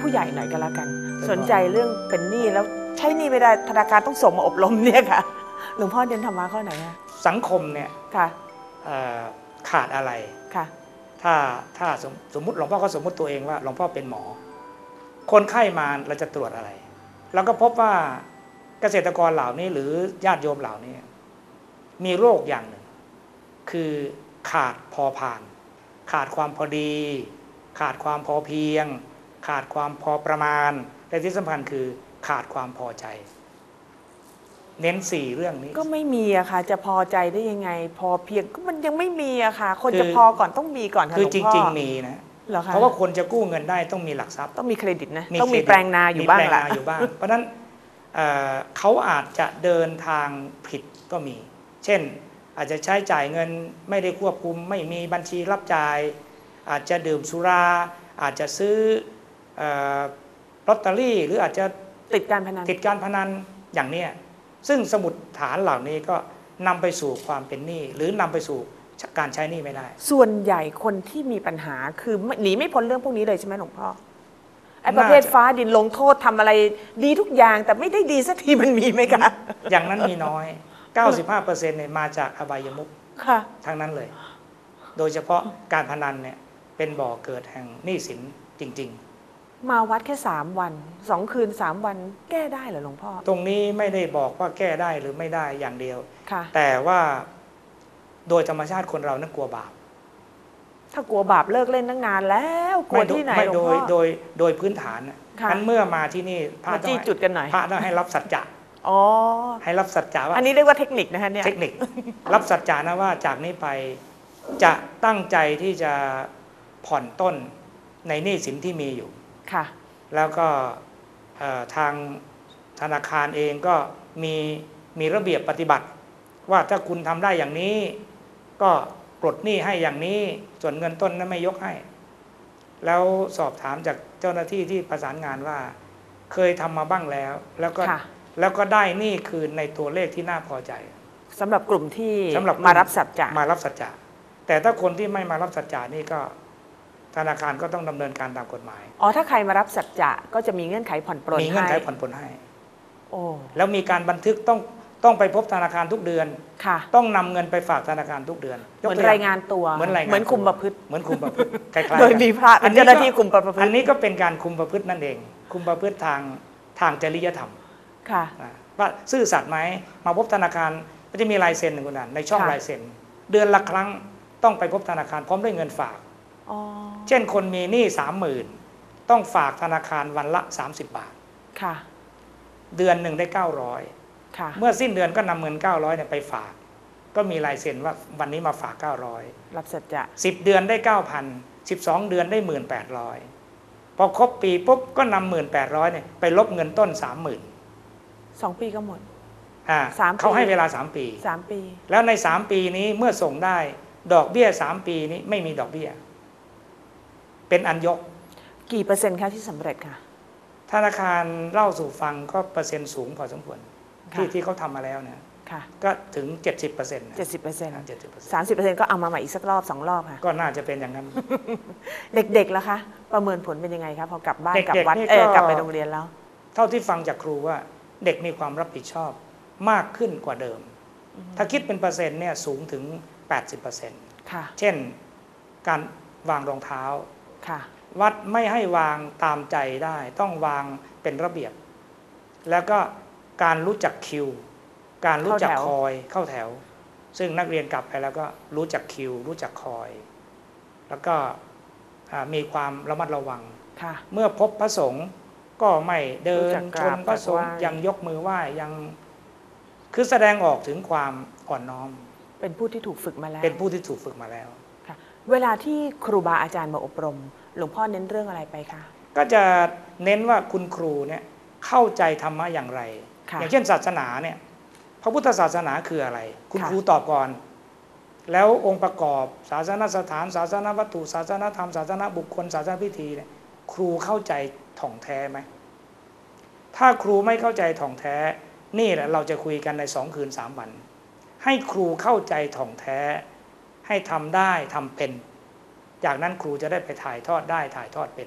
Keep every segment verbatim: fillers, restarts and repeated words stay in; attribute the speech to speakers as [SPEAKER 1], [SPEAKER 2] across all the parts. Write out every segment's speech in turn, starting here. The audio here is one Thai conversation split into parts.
[SPEAKER 1] ผู้ใหญ่หน่อยก็แล้วกันสนใจเรื่องเป็นหนี้แล้วใช้หนี้ไม่ได้ธนาคารต้องส่งมาอบรมเนี่ยค่ะหลวงพ่อเรียนธรรมะข้อไหนคะ
[SPEAKER 2] สังคมเนี่ย
[SPEAKER 1] ค่ะ
[SPEAKER 2] ขาดอะไร
[SPEAKER 1] ค่ะ
[SPEAKER 2] ถ้าถ้าสมมุติหลวงพ่อก็สมมุติตัวเองว่าหลวงพ่อเป็นหมอคนไข้มาเราจะตรวจอะไรเราก็พบว่าเกษตรกรเหล่านี้หรือญาติโยมเหล่านี้มีโรคอย่างหนึ่งคือขาดพอผ่านขาดความพอดีขาดความพอเพียงขาดความพอประมาณและที่สำคัญคือขาดความพอใจเน้นสี่เรื่องนี้
[SPEAKER 1] ก็ไม่มีอะค่ะจะพอใจได้ยังไงพอเพียงก็มันยังไม่มีอะค่ะคนจะพอก่อนต้องมีก่อนค่ะ
[SPEAKER 2] คือจริงๆมีนะเพราะว่าคนจะกู้เงินได้ต้องมีหลักทรัพย์
[SPEAKER 1] ต้องมีเครดิตนะต้องมีแปลงนาอยู่บ้างละ
[SPEAKER 2] อยู่บ้างเพราะฉะนั้นเขาอาจจะเดินทางผิดก็มีเช่นอาจจะใช้จ่ายเงินไม่ได้ควบคุมไม่มีบัญชีรับจ่ายอาจจะดื่มสุราอาจจะซื้อลอตเตอรี่หรืออาจจะ
[SPEAKER 1] ติดการพนัน
[SPEAKER 2] ติดการพนันอย่างนี้ซึ่งสมุดฐานเหล่านี้ก็นำไปสู่ความเป็นหนี้หรือนำไปสู่การใช้หนี้ไม่ได้
[SPEAKER 1] ส่วนใหญ่คนที่มีปัญหาคือหนีไม่พ้นเรื่องพวกนี้เลยใช่ไหมหลวงพ่อไอ้ประเภทฟ้าดินลงโทษทำอะไรดีทุกอย่างแต่ไม่ได้ดีสักทีมันมีไหมคะ
[SPEAKER 2] อย่างนั้นมีน้อย เก้าสิบห้าเปอร์เซ็นต์ เนี่ยมาจากอบายมุขทั้งนั้นเลยโดยเฉพาะการพนันเนี่ยเป็นบ่อเกิดแห่งหนี้สินจริง
[SPEAKER 1] ๆมาวัดแค่สามวันสองคืนสามวันแก้ได้เหรอหลวงพ่อ
[SPEAKER 2] ตรงนี้ไม่ได้บอกว่าแก้ได้หรือไม่ได้อย่างเดียวแต่ว่าโดยธรรมชาติคนเรานั้นกลัวบาป
[SPEAKER 1] ถ้ากลัวบาปเลิกเล่นตั้งนานแล้วกลัวที่ไหนหลวงพ่อ
[SPEAKER 2] โดยโดยโดยพื้นฐานนั้นเมื่อมาที่นี่
[SPEAKER 1] พระจี้จุดกันหน่อย
[SPEAKER 2] พระต้องให้รับสัจจะ
[SPEAKER 1] อ๋อ
[SPEAKER 2] ให้รับสัจจะว่า
[SPEAKER 1] อันนี้เรียกว่าเทคนิคนะคะเนี่ย
[SPEAKER 2] เทคนิครับสัจจะนะว่าจากนี้ไปจะตั้งใจที่จะผ่อนต้นในหนี้สินที่มีอยู่
[SPEAKER 1] ค่ะ
[SPEAKER 2] แล้วก็ทางธนาคารเองก็มีมีระเบียบปฏิบัติว่าถ้าคุณทำได้อย่างนี้ก็ปลดหนี้ให้อย่างนี้ส่วนเงินต้นนั้นไม่ยกให้แล้วสอบถามจากเจ้าหน้าที่ที่ประสานงานว่าเคยทำมาบ้างแล้วแล้วก็แล้วก็ได้หนี้คืนในตัวเลขที่น่าพอใจ
[SPEAKER 1] สำหรับกลุ่มที่มารับสัจจะ
[SPEAKER 2] มารับสัจจะแต่ถ้าคนที่ไม่มารับสัจจะนี่ก็ธนาคารก็ต้องดำเนินการตามกฎหมาย
[SPEAKER 1] อ๋อถ้าใครมารับสัจจะก็จะมีเงื่อนไขผ่อนปลนให้
[SPEAKER 2] มีเงื่อนไขผ่อนปลนให้
[SPEAKER 1] โอ้
[SPEAKER 2] แล้วมีการบันทึกต้องต้องไปพบธนาคารทุกเดือน
[SPEAKER 1] ค่ะ
[SPEAKER 2] ต้องนำเงินไปฝากธนาคารทุกเดือน
[SPEAKER 1] เหมือนรายงานตัว
[SPEAKER 2] เหมือนรายงาน
[SPEAKER 1] เหมือนคุมประพฤติ
[SPEAKER 2] เหมือนคุมประพฤติคล้ายๆ
[SPEAKER 1] โดยมีพระเป็นเจ้าหน้าที่คุมประพฤติ
[SPEAKER 2] อันนี้ก็เป็นการคุมประพฤตินั่นเองคุมประพฤติทางทางจริยธรรม
[SPEAKER 1] ค่ะ
[SPEAKER 2] ว่าซื่อสัตย์ไหมมาพบธนาคารก็จะมีลายเซ็นหนึ่งคนนั้นในช่องลายเซ็นเดือนละครั้งต้องไปพบธนาคารพร้อมด้วยเงินฝากเช่นคนมีหนี้สามหมื่นต้องฝากธนาคารวันละสามสิบบาท
[SPEAKER 1] ค่ะ
[SPEAKER 2] เดือนหนึ่งได้เก้าร้อยเมื่อสิ้นเดือนก็นำเงินเก้าร้อยเนี่ยไปฝากก็มีลายเซ็นว่าวันนี้มาฝากเก้าร้อย
[SPEAKER 1] รับสัจจะ
[SPEAKER 2] สิบเดือนได้เก้าพันสิบสองเดือนได้หมื่นแปดร้อยพอครบปีปุ๊บก็นำหมื่นแปดร้อยเนี่ยไปลบเงินต้นสามหมื่น
[SPEAKER 1] สองปีก็หมด
[SPEAKER 2] อ่าเขาให้เวลาสามปี
[SPEAKER 1] สามปี
[SPEAKER 2] แล้วในสามปีนี้เมื่อส่งได้ดอกเบี้ยสามปีนี้ไม่มีดอกเบี้ยเป็นอันยก
[SPEAKER 1] กี่เปอร์เซ็นต์คะที่สำเร็จค่ะ
[SPEAKER 2] ธนาคารเล่าสู่ฟังก็เปอร์เซ็นต์สูงพอสมควรที่ที่เขาทำมาแล้วเนี่ยก็ถึง เจ็ดสิบเปอร์เซ็นต์
[SPEAKER 1] เจ็ดสิบเปอร์เซ็นต์ สามสิบเปอร์เซ็นต์ก็เอามาใหม่อีกสักรอบสองรอบค่ะ
[SPEAKER 2] ก็น่าจะเป็นอย่างนั้น
[SPEAKER 1] เด็กๆล่ะคะประเมินผลเป็นยังไงคะพอกลับบ้านกลับวัดเออกลับไปโรงเรียนแล้ว
[SPEAKER 2] เท่าที่ฟังจากครูว่าเด็กมีความรับผิดชอบมากขึ้นกว่าเดิมถ้าคิดเป็นเปอร์เซ็นต์เนี่ยสูงถึง แปดสิบเปอร์เซ็นต์
[SPEAKER 1] ค่ะ
[SPEAKER 2] เช่นการวางรองเท้า
[SPEAKER 1] ค่ะ
[SPEAKER 2] วัดไม่ให้วางตามใจได้ต้องวางเป็นระเบียบแล้วก็การรู้จักคิวการรู้จักคอยเข้าแถวซึ่งนักเรียนกลับไปแล้วก็รู้จักคิวรู้จักคอยแล้วก็มีความระมัดระวังเมื่อพบพระสงฆ์ก็ไม่เดินชนพระสงฆ์ยังยกมือไหว้ยังคือแสดงออกถึงความอ่อนน้อม
[SPEAKER 1] เป็นผู้ที่ถูกฝึกมาแล้ว
[SPEAKER 2] เป็นผู้ที่ถูกฝึกมาแล้ว
[SPEAKER 1] เวลาที่ครูบาอาจารย์มาอบรมหลวงพ่อเน้นเรื่องอะไรไปคะ
[SPEAKER 2] ก็จะเน้นว่าคุณครูเนี่ยเข้าใจธรรมะอย่างไรอย่างเช่นศาสนาเนี่ยพระพุทธศาสนาคืออะไรคุณครูตอบก่อนแล้วองค์ประกอบศาสนสถานศาสนวัตถุศาสนธรรมศาสนบุคคลศาสนพิธีเนี่ยครูเข้าใจถ่องแท้ไหมถ้าครูไม่เข้าใจถ่องแท้นี่แหละเราจะคุยกันในสองคืนสามวันให้ครูเข้าใจถ่องแท้ให้ทำได้ทำเป็นจากนั้นครูจะได้ไปถ่ายทอดได้ถ่ายทอดเป็น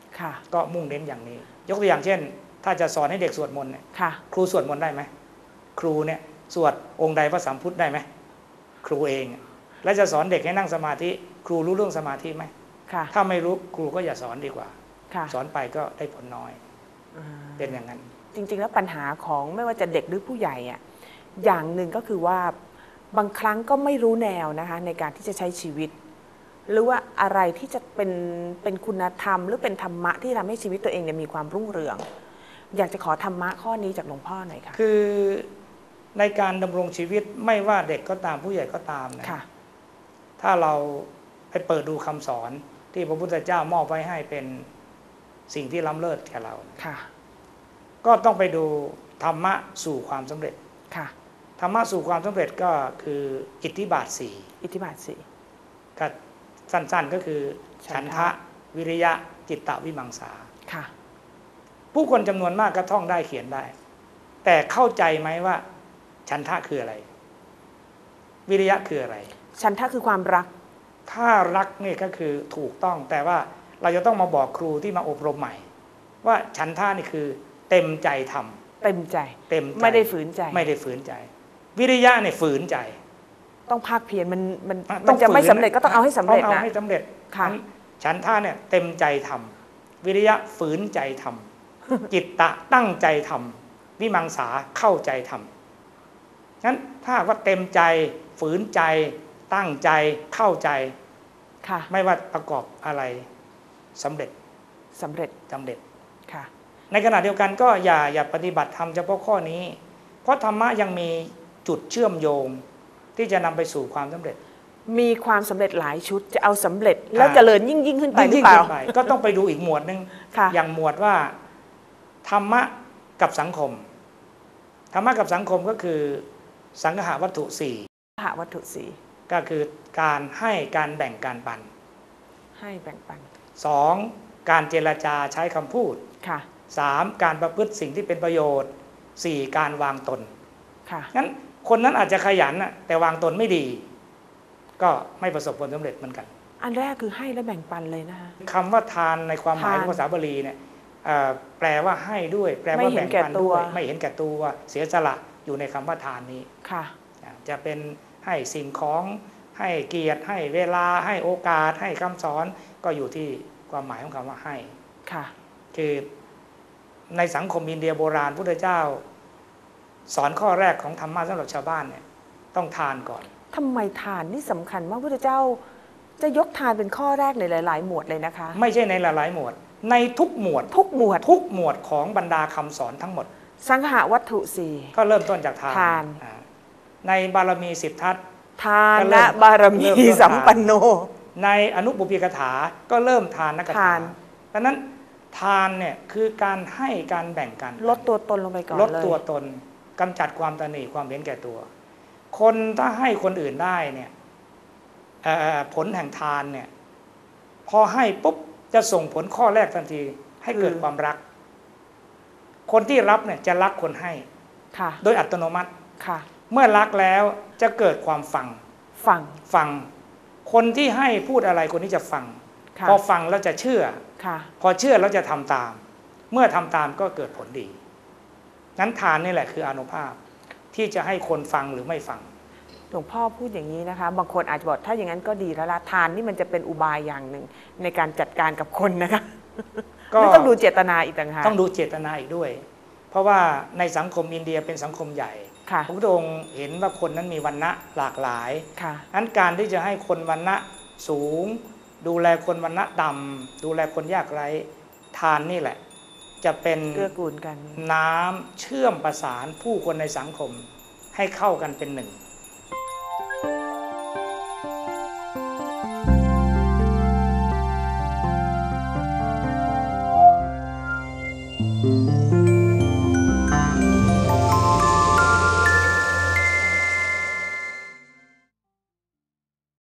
[SPEAKER 1] ค่ะ
[SPEAKER 2] ก็มุ่งเน้นอย่างนี้ ยกตัวอย่างเช่น ถ้าจะสอนให้เด็กสวดมนต์เนี่ย
[SPEAKER 1] ค่ะ
[SPEAKER 2] ครูสวดมนต์ได้ไหมครูเนี่ยสวดองค์ใดพระสัมพุทธได้ไหมครูเอง แล้วจะสอนเด็กให้นั่งสมาธิครูรู้เรื่องสมาธิไหม
[SPEAKER 1] ค่ะ
[SPEAKER 2] ถ้าไม่รู้ครูก็อย่าสอนดีกว่า
[SPEAKER 1] ค่ะ
[SPEAKER 2] สอนไปก็ได้ผลน้อย
[SPEAKER 1] อ่า
[SPEAKER 2] เป็นอย่างนั้น
[SPEAKER 1] จริงๆแล้วปัญหาของไม่ว่าจะเด็กหรือผู้ใหญ่อะอย่างหนึ่งก็คือว่าบางครั้งก็ไม่รู้แนวนะคะในการที่จะใช้ชีวิต หรือว่าอะไรที่จะเป็นเป็นคุณธรรม หรือเป็นธรรมะที่ทำให้ชีวิตตัวเองเนี่ยมีความรุ่งเรือง อยากจะขอธรรมะข้อนี้จากหลวงพ่อหน่อยค่ะ
[SPEAKER 2] คือในการดำรงชีวิตไม่ว่าเด็กก็ตามผู้ใหญ่ก็ตามนะ
[SPEAKER 1] ค่ะ
[SPEAKER 2] ถ้าเราไปเปิดดูคำสอนที่พระพุทธเจ้ามอบไว้ให้เป็นสิ่งที่ล้ำเลิศแก่เรา
[SPEAKER 1] ค่ะ
[SPEAKER 2] ก็ต้องไปดูธรรมะสู่ความสำเร็จ
[SPEAKER 1] ค่ะ
[SPEAKER 2] ธรรมะสู่ความสำเร็จก็คืออิทธิบาทสี่
[SPEAKER 1] อิทธิบาทสี่
[SPEAKER 2] ก็สั้นๆก็คือ
[SPEAKER 1] ฉั
[SPEAKER 2] ฉั
[SPEAKER 1] น
[SPEAKER 2] น
[SPEAKER 1] ทะ
[SPEAKER 2] ทะวิริยะจิตตวิมังสา
[SPEAKER 1] ค่ะ
[SPEAKER 2] ผู้คนจำนวนมากก็ท่องได้เขียนได้ แต่เข้าใจไหมว่า ฉันทะคืออะไร วิริยะคืออะไร
[SPEAKER 1] ฉันทะคือความรัก
[SPEAKER 2] ถ้ารักนี่ก็คือถูกต้อง แต่ว่าเราจะต้องมาบอกครูที่มาอบรมใหม่ ว่าฉันทะนี่คือเต็มใจทำ
[SPEAKER 1] เต็มใจ
[SPEAKER 2] เต็มใจ
[SPEAKER 1] ไม่ได้ฝืนใจ
[SPEAKER 2] ไม่ได้ฝืนใจ วิริยะเนี่ยฝืนใจ
[SPEAKER 1] ต้องภาคเพียรมันมัน
[SPEAKER 2] ต้
[SPEAKER 1] มั
[SPEAKER 2] อน ง
[SPEAKER 1] จะไม่
[SPEAKER 2] ฝืน
[SPEAKER 1] สำเร็จก็ต้องเอาให้สำเร็จ
[SPEAKER 2] ต้องเอา
[SPEAKER 1] นะ
[SPEAKER 2] ให้สำเร็จ
[SPEAKER 1] ค่ะ
[SPEAKER 2] งั้นฉันท่าเนี่ยเต็มใจทำวิริยะฝืนใจทำ จิตตะตั้งใจทำวิมังสาเข้าใจทำงั้นถ้าว่าเต็มใจฝืนใจ ตั้งใจเข้าใจ
[SPEAKER 1] ค่ะ
[SPEAKER 2] ไม่ว่าประกอบอะไรสำเร็จ
[SPEAKER 1] สำเร็จ
[SPEAKER 2] สำเร็จ
[SPEAKER 1] ค่ะ
[SPEAKER 2] ในขณะเดียวกันก็อย่าอย่าปฏิบัติธรรมเฉพาะข้อนี้ เพราะธรรมะยังมีจุดเชื่อมโยง ที่จะนำไปสู่ความสำเร็จ
[SPEAKER 1] มีความสำเร็จหลายชุดจะเอาสำเร็จ แล้วเจริญยิ่งยิ่งขึ้นไปหรือ
[SPEAKER 2] ยิ่ง
[SPEAKER 1] เปล่า
[SPEAKER 2] ขึ้นไปก็ต้องไปดูอีกหมวดหนึ่ง
[SPEAKER 1] ค่ะ
[SPEAKER 2] อย่างหมวดว่าธรรมะกับสังคม ธรรมะกับสังคมก็คือสังหาวัตถุสี่
[SPEAKER 1] หาวัตถุสี
[SPEAKER 2] ก็คือการให้การแบ่งการปัน
[SPEAKER 1] ให้แบ่งปัน
[SPEAKER 2] สองการเจรจาใช้คำพูด
[SPEAKER 1] ค่ะ
[SPEAKER 2] สามการประพฤติสิ่งที่เป็นประโยชน์สี่การวางตน
[SPEAKER 1] ค่ะ
[SPEAKER 2] งั้นคนนั้นอาจจะขยันน่ะแต่วางตนไม่ดี ก็ไม่ประสบผลสำเร็จเหมือนกัน
[SPEAKER 1] อันแรกคือให้และแบ่งปันเลยนะคะ
[SPEAKER 2] คำว่าทานในความหมาย
[SPEAKER 1] ทาน
[SPEAKER 2] ของภาษาบาลีเนี่ยเอ่อแปลว่าให้ด้วย แปลว่าแบ่งปันด้วยไม่เห็นแก่ตัวเสียสละอยู่ในคำว่าทานนี้
[SPEAKER 1] ค่ะ
[SPEAKER 2] จะเป็นให้สิ่งของให้เกียรติให้เวลาให้โอกาสให้คำสอนก็อยู่ที่ความหมายของคำว่าให้
[SPEAKER 1] ค่ะ
[SPEAKER 2] คือในสังคมอินเดียโบราณพุทธเจ้า สอนข้อแรกของธรรมะสำหรับชาวบ้านเนี่ยต้องทานก่อน
[SPEAKER 1] ทำไมทานนี่สำคัญมากพระพุทธเจ้าจะยกทานเป็นข้อแรกในหลาย ๆ หมวดเลยนะคะ
[SPEAKER 2] ไม่ใช่ในหลายๆหมวด ในทุกหมวด
[SPEAKER 1] ทุกหมวด
[SPEAKER 2] ทุกหมวดของบรรดาคำสอนทั้งหมด
[SPEAKER 1] สังหาวัตถุสี่
[SPEAKER 2] ก็เริ่มต้นจากทาน
[SPEAKER 1] ทาน
[SPEAKER 2] อ่าในบารมีสิบทัศน์
[SPEAKER 1] ทา
[SPEAKER 2] ก็เริ่
[SPEAKER 1] นะ
[SPEAKER 2] ม
[SPEAKER 1] บารมี
[SPEAKER 2] เริ่มต้น
[SPEAKER 1] สัมปันโน
[SPEAKER 2] ในอนุปปิกถาก็เริ่มทานนัก
[SPEAKER 1] ทา
[SPEAKER 2] ถาน ดังนั้นทานเนี่ยคือการให้การแบ่งกัน
[SPEAKER 1] ลดตัวตนลงไปก่อน
[SPEAKER 2] ลด
[SPEAKER 1] เลย
[SPEAKER 2] ตัวตนกำจัดความตนีความเห็นแก่ตัว คนถ้าให้คนอื่นได้เนี่ยเอ่อผลแห่งทานเนี่ยพอให้ปุ๊บจะส่งผลข้อแรกทันทีให้เกิดความรัก คนที่รับเนี่ยจะรักคนให้
[SPEAKER 1] ค่ะ
[SPEAKER 2] โดยอัตโนมัติ
[SPEAKER 1] ค่ะ
[SPEAKER 2] เมื่อรักแล้วจะเกิดความฟัง
[SPEAKER 1] ฟัง
[SPEAKER 2] ฟัง คนที่ให้พูดอะไรคนนี้จะฟัง
[SPEAKER 1] ค่ะ
[SPEAKER 2] พอฟังแล้วจะเชื่อ
[SPEAKER 1] ค่ะ
[SPEAKER 2] พอเชื่อแล้วจะทำตาม เมื่อทำตามก็เกิดผลดี งั้นทานนี่แหละคืออานุภาพที่จะให้คนฟังหรือไม่ฟัง
[SPEAKER 1] หลวงพ่อพูดอย่างนี้นะคะ บางคนอาจจะบอกถ้าอย่างนั้นก็ดีแล้วละทานนี่มันจะเป็นอุบายอย่างหนึ่งในการจัดการกับคนนะคะ
[SPEAKER 2] ก็
[SPEAKER 1] ไม่ต้องดูเจตนาอีกต่างหาก
[SPEAKER 2] ต้องดูเจตนาอีกด้วย เพราะว่าในสังคมอินเดียเป็นสังคมใหญ่
[SPEAKER 1] ค่ะ
[SPEAKER 2] พระพุทธองค์เห็นว่าคนนั้นมีวรรณะหลากหลาย
[SPEAKER 1] ค่ะ
[SPEAKER 2] งั้นการที่จะให้คนวรรณะสูง ดูแลคนวรรณะต่ำดูแลคนยากไร้ทานนี่แหละ จะเป็น
[SPEAKER 1] เกื้อกูลกัน
[SPEAKER 2] น้ำเชื่อมประสานผู้คนในสังคมให้เข้ากันเป็นหนึ่ง